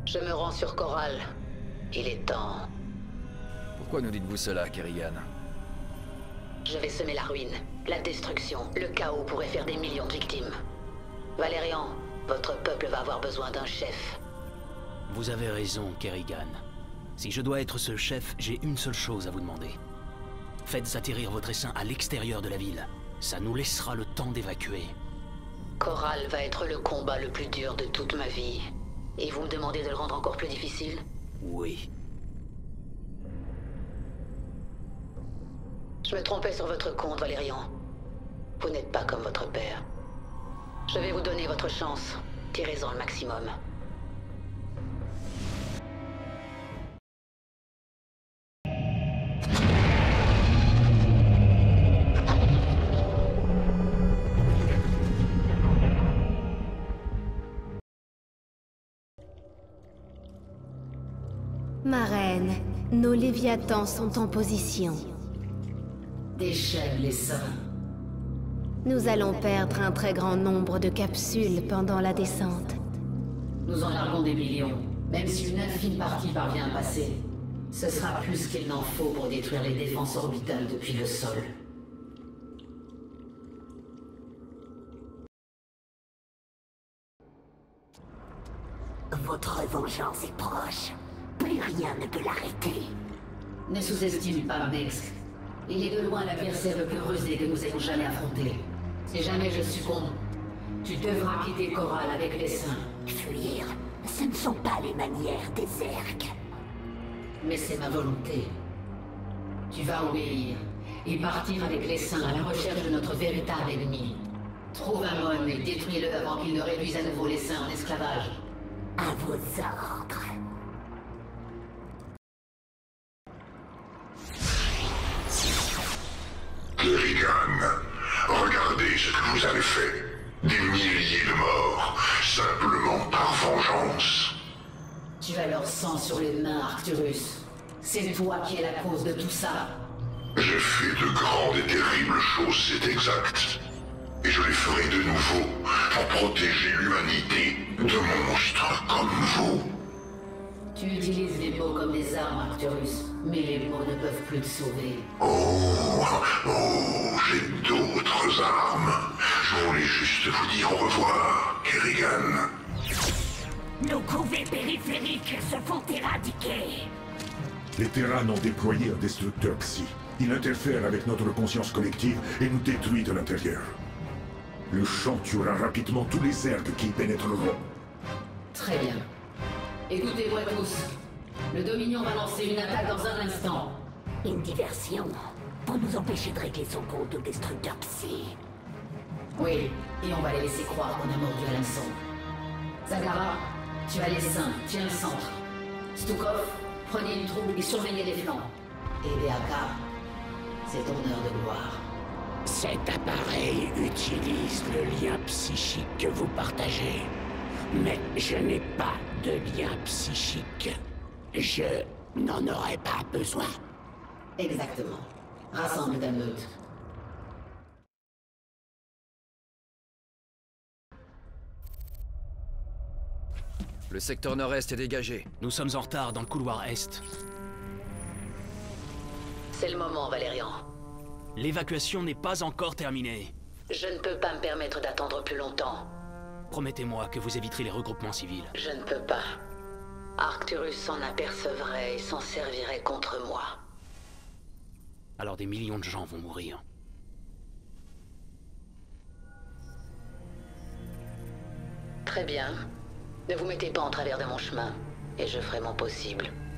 Je me rends sur Corral. Il est temps. Pourquoi nous dites-vous cela, Kerrigan? Je vais semer la ruine, la destruction, le chaos pourrait faire des millions de victimes. Valérian, votre peuple va avoir besoin d'un chef. Vous avez raison, Kerrigan. Si je dois être ce chef, j'ai une seule chose à vous demander. Faites atterrir votre essaim à l'extérieur de la ville. Ça nous laissera le temps d'évacuer. Corral va être le combat le plus dur de toute ma vie. Et vous me demandez de le rendre encore plus difficile? Oui. Je me trompais sur votre compte, Valérian. Vous n'êtes pas comme votre père. Je vais vous donner votre chance. Tirez-en le maximum. Ma reine, nos léviathans sont en position. Déchaîne les seins. Nous allons perdre un très grand nombre de capsules pendant la descente. Nous en larguons des millions. Même si une infime partie parvient à passer, ce sera plus qu'il n'en faut pour détruire les défenses orbitales depuis le sol. Votre vengeance est proche. Plus rien ne peut l'arrêter. Ne sous-estime pas Mesk. Il est de loin l'adversaire le plus rusé que nous ayons jamais affronté. Si jamais je succombe, tu devras quitter Corral avec les saints. Fuir, ce ne sont pas les manières des Zergs. Mais c'est ma volonté. Tu vas obéir et partir avec les saints à la recherche de notre véritable ennemi. Trouve un Mon et détruis-le avant qu'il ne réduise à nouveau les saints en esclavage. À vos ordres. Kerrigan, regardez ce que vous avez fait. Des milliers de morts, simplement par vengeance. Tu as leur sang sur les mains, Arcturus. C'est toi qui es la cause de tout ça. J'ai fait de grandes et terribles choses, c'est exact. Et je les ferai de nouveau pour protéger l'humanité de monstres comme vous. Tu utilises les mots comme des armes, Arcturus. Mais les mots ne peuvent plus te sauver. Oh, j'ai d'autres armes. Je voulais juste vous dire au revoir, Kerrigan. Nos couvées périphériques se font éradiquer. Les Terrans ont déployé un destructeur Psy. Il interfère avec notre conscience collective et nous détruit de l'intérieur. Le champ tuera rapidement tous les Zergs qui y pénétreront. Très bien. Écoutez-moi tous. Le Dominion va lancer une attaque dans un instant. Une diversion pour nous empêcher de régler son compte au destructeur Psy. Oui, et on va les laisser croire qu'on a mordu à l'hameçon. Zagara, tu as les seins, tiens le centre. Stukov, prenez une troupe et surveillez les flancs. Et Beaka, c'est ton heure de gloire. Cet appareil utilise le lien psychique que vous partagez. Mais je n'ai pas de lien psychique. Je n'en aurais pas besoin. Exactement. Rassemble ta meute. Le secteur nord-est est dégagé. Nous sommes en retard dans le couloir est. C'est le moment, Valérian. L'évacuation n'est pas encore terminée. Je ne peux pas me permettre d'attendre plus longtemps. Promettez-moi que vous éviterez les regroupements civils. Je ne peux pas. Arcturus s'en apercevrait et s'en servirait contre moi. Alors des millions de gens vont mourir. Très bien. Ne vous mettez pas en travers de mon chemin, et je ferai mon possible.